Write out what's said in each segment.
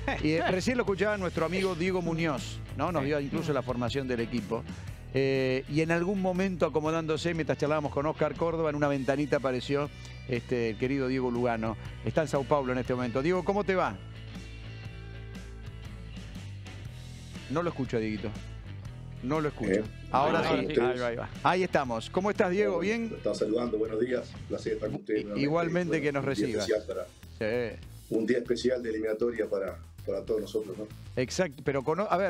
Y recién lo escuchaba nuestro amigo Diego Muñoz, ¿no? Nos dio incluso la formación del equipo. Y en algún momento, acomodándose, mientras charlábamos con Oscar Córdoba, en una ventanita apareció el querido Diego Lugano. Está en Sao Paulo en este momento. Diego, ¿cómo te va? No lo escucho, Dieguito. No lo escucho. Ahora sí. Ahí va. Ahí estamos. ¿Cómo estás, Diego? ¿Bien? Lo están saludando. Buenos días. Placer estar con ustedes. Igualmente, bueno, que nos reciba. Un día especial de eliminatoria para todos nosotros, ¿no? Exacto. Pero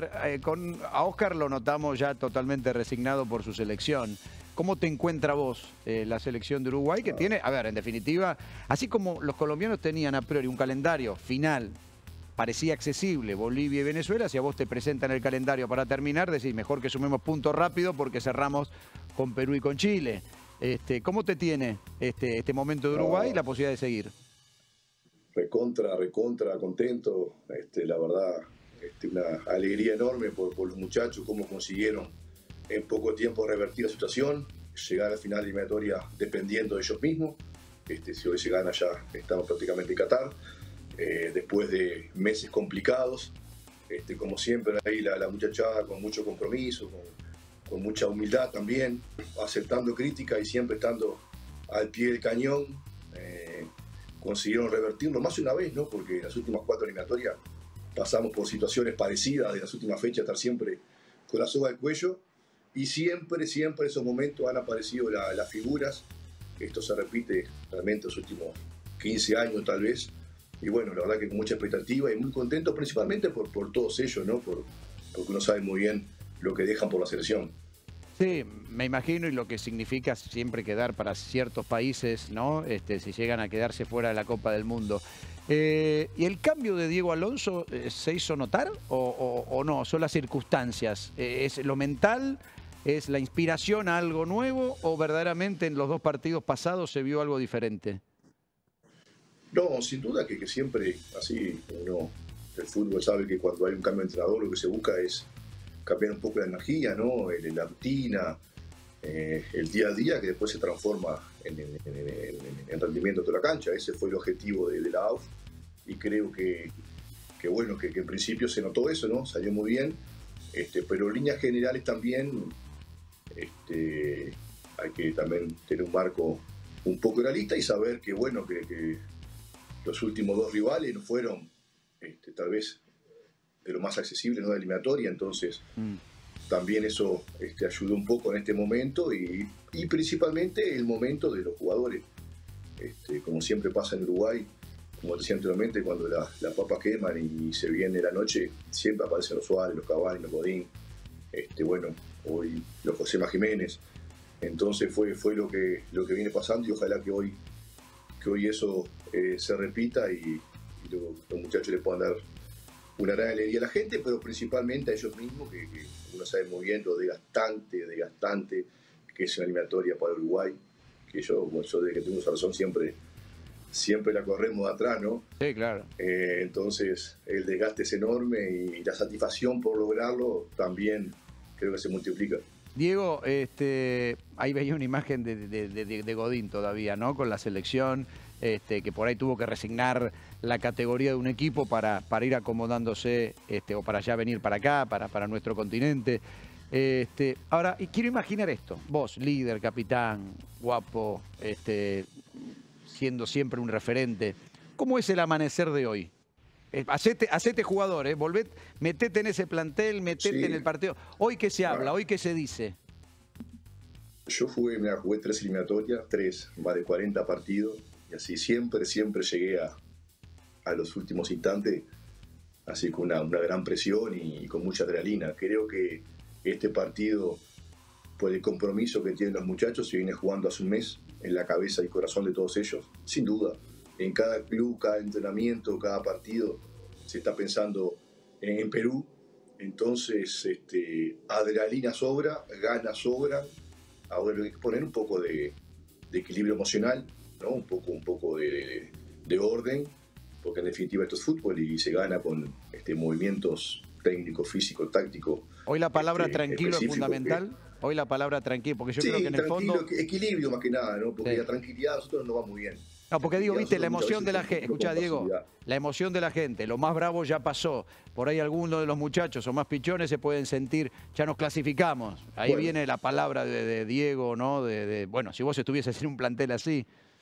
a Oscar lo notamos ya totalmente resignado por su selección. ¿Cómo te encuentra vos la selección de Uruguay? Que tiene, a ver, en definitiva, así como los colombianos tenían a priori un calendario final, parecía accesible, Bolivia y Venezuela, si a vos te presentan el calendario para terminar, decís, mejor que sumemos puntos rápido porque cerramos con Perú y con Chile. ¿Cómo te tiene este momento de Uruguay y la posibilidad de seguir? Recontra, contento. La verdad, una alegría enorme por los muchachos, cómo consiguieron en poco tiempo revertir la situación, llegar al final de la eliminatoria dependiendo de ellos mismos. Si hoy se gana ya estamos prácticamente en Qatar. Después de meses complicados, como siempre ahí la muchachada con mucho compromiso, con mucha humildad también, aceptando crítica y siempre estando al pie del cañón, consiguieron revertirlo más de una vez, ¿no? Porque en las últimas 4 eliminatorias pasamos por situaciones parecidas, de las últimas fechas estar siempre con la soga al cuello, y siempre en esos momentos han aparecido las figuras. Esto se repite realmente los últimos 15 años tal vez. Y bueno, la verdad que con mucha expectativa y muy contento, principalmente por todos ellos, ¿no? Porque uno sabe muy bien lo que dejan por la selección. Sí, me imagino, y lo que significa siempre quedar para ciertos países, ¿no? Si llegan a quedarse fuera de la Copa del Mundo. ¿Y el cambio de Diego Alonso se hizo notar o no? ¿Son las circunstancias? ¿Es lo mental? ¿Es la inspiración a algo nuevo? ¿O verdaderamente en los 2 partidos pasados se vio algo diferente? No, sin duda que siempre, así, el fútbol sabe que cuando hay un cambio de entrenador lo que se busca es cambiar un poco la energía, ¿no? La rutina, el día a día, que después se transforma en rendimiento de toda la cancha. Ese fue el objetivo de la AUF, y creo que bueno, que en principio se notó eso, ¿no? Salió muy bien, pero en líneas generales también hay que también tener un marco un poco realista y saber que, bueno, que los últimos 2 rivales no fueron tal vez de lo más accesible, no de eliminatoria, entonces también eso ayudó un poco en este momento y principalmente el momento de los jugadores. Como siempre pasa en Uruguay, como decía anteriormente, cuando las papas queman y se viene la noche, siempre aparecen los Suárez, los Cavani, los Godín, bueno, hoy los Josema Jiménez. Entonces fue lo que viene pasando, y ojalá que hoy eso se repita y los muchachos le puedan dar una gran alegría a la gente, pero principalmente a ellos mismos, que uno sabe muy bien lo desgastante que es una eliminatoria para Uruguay, que yo desde que tengo esa razón siempre la corremos de atrás, ¿no? Sí, claro. Entonces el desgaste es enorme y la satisfacción por lograrlo también creo que se multiplica. Diego, ahí veía una imagen de Godín todavía, ¿no? Con la selección, que por ahí tuvo que resignar la categoría de un equipo para ir acomodándose, o para ya venir para acá, para nuestro continente. Ahora, y quiero imaginar esto, vos, líder, capitán, guapo, siendo siempre un referente, ¿cómo es el amanecer de hoy? Hacete jugador, metete en ese plantel, metete en el partido. ¿Hoy qué se habla? ¿Hoy qué se dice? Yo jugué 3 eliminatorias, más de 40 partidos, y así siempre llegué a los últimos instantes, así con una gran presión y con mucha adrenalina. Creo que este partido, por el compromiso que tienen los muchachos, se viene jugando hace un mes en la cabeza y corazón de todos ellos, sin duda. En cada club, cada entrenamiento, cada partido, se está pensando en Perú. Entonces, adrenalina sobra, ganas sobran. Ahora hay que poner un poco de equilibrio emocional, ¿no? Un poco de orden, porque en definitiva esto es fútbol y se gana con movimientos técnicos, físicos, tácticos. Hoy la palabra tranquilo es fundamental. Hoy la palabra tranquilo, porque yo creo que en el fondo... equilibrio más que nada, ¿no? Porque la tranquilidad a nosotros nos va muy bien. No, porque digo, viste, la Nosotros emoción de la muchas gente, veces escuchá, con Diego, pasividad. la emoción de la gente, lo más bravo ya pasó. Por ahí algunos de los muchachos o más pichones se pueden sentir, ya nos clasificamos. Ahí Bueno, viene la palabra de Diego, ¿no? Bueno, si vos estuvieses en un plantel así.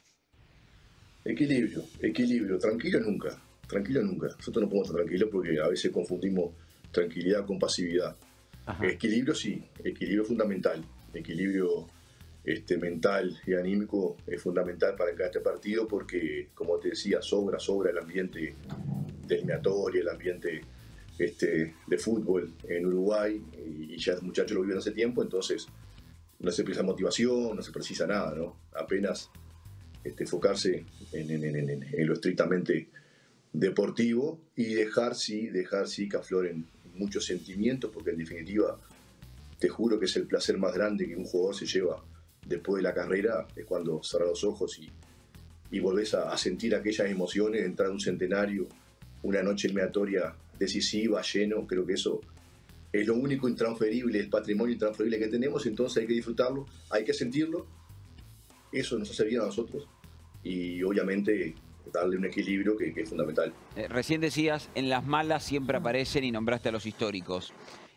equilibrio, equilibrio, tranquilo nunca, tranquilo nunca. Nosotros no podemos estar tranquilos porque a veces confundimos tranquilidad con pasividad. Ajá. Equilibrio sí, equilibrio fundamental. Equilibrio mental y anímico es fundamental para cada partido porque, como te decía, sobra el ambiente de eliminatoria, el ambiente de fútbol en Uruguay y ya los muchachos lo viven hace tiempo, entonces no se precisa motivación, no se precisa nada, ¿no? Apenas enfocarse en lo estrictamente deportivo y dejar sí que afloren muchos sentimientos, porque en definitiva te juro que es el placer más grande que un jugador se lleva después de la carrera, es cuando cerrás los ojos y volvés a sentir aquellas emociones de entrar a un centenario, una noche eliminatoria decisiva, lleno. Creo que eso es lo único intransferible, el patrimonio intransferible que tenemos, entonces hay que disfrutarlo, hay que sentirlo, eso nos hace bien a nosotros y obviamente darle un equilibrio que es fundamental. Recién decías, en las malas siempre aparecen y nombraste a los históricos.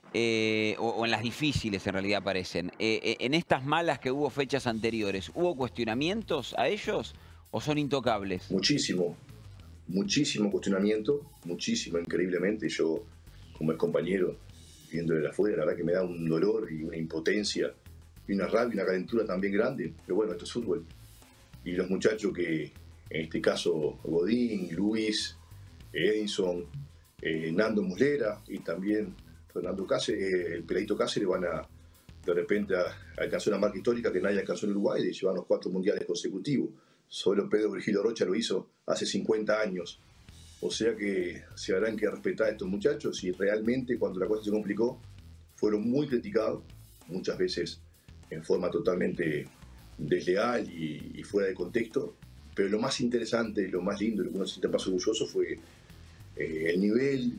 O en las difíciles en realidad aparecen. En estas malas que hubo fechas anteriores, ¿hubo cuestionamientos a ellos o son intocables? Muchísimo cuestionamiento, muchísimo, increíblemente. Yo, como ex compañero, viendo de afuera, la verdad que me da un dolor y una impotencia y una rabia, una calentura también grande. Pero bueno, esto es fútbol. Y los muchachos que, en este caso, Godín, Luis, Edinson, Nando Muslera y también Fernando Cáceres, el peladito Cáceres, van a de repente a alcanzar una marca histórica que nadie alcanzó en Uruguay, de llevar los 4 mundiales consecutivos. Solo Pedro Virgilio Rocha lo hizo hace 50 años. O sea que se habrán que respetar a estos muchachos y realmente cuando la cosa se complicó fueron muy criticados, muchas veces en forma totalmente desleal y fuera de contexto. Pero lo más interesante, lo más lindo, lo que uno se siente más orgulloso fue el nivel,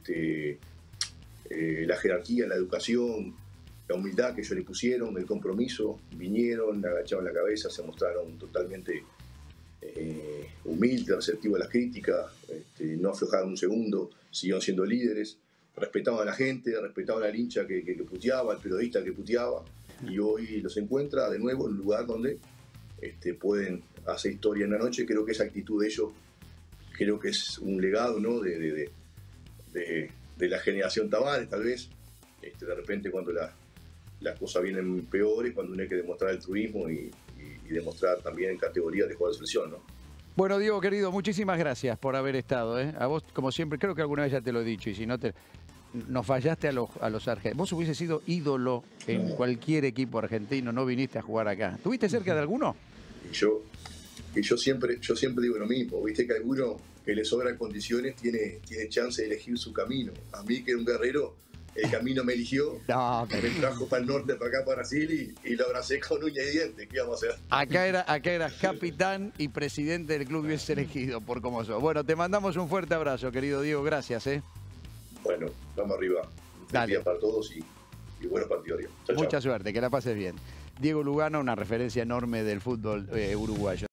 la jerarquía, la educación, la humildad que ellos le pusieron, el compromiso. Vinieron, agacharon la cabeza, se mostraron totalmente humildes, receptivos a las críticas, no aflojaron un segundo, siguieron siendo líderes, respetaban a la gente, respetaban al hincha que puteaba, al periodista que puteaba, y hoy los encuentra de nuevo en un lugar donde pueden hacer historia en la noche. Creo que esa actitud de ellos, creo que es un legado, ¿no? de la generación Tavares, tal vez. De repente cuando las cosas vienen peores, cuando uno hay que demostrar altruismo y demostrar también en categoría de jugador de selección, ¿no? Bueno, Diego, querido, muchísimas gracias por haber estado. A vos, como siempre, creo que alguna vez ya te lo he dicho, y si no, nos fallaste a los argentinos. Vos hubieses sido ídolo en cualquier equipo argentino, no viniste a jugar acá. ¿Tuviste cerca de alguno? Y yo siempre digo lo mismo, viste que alguno que le sobran condiciones tiene chance de elegir su camino. A mí, que era un guerrero, el camino me eligió, No, me trajo para el norte, para acá, para Brasil, y lo abracé con uña y dientes. ¿Qué vamos a hacer? Acá eras capitán y presidente del club, hubiese elegido por cómo sos. Bueno, te mandamos un fuerte abrazo, querido Diego, gracias. Bueno, vamos arriba. Feliz día para todos y buenos partidos. Chau, Mucha chau. suerte, que la pases bien. Diego Lugano, una referencia enorme del fútbol uruguayo.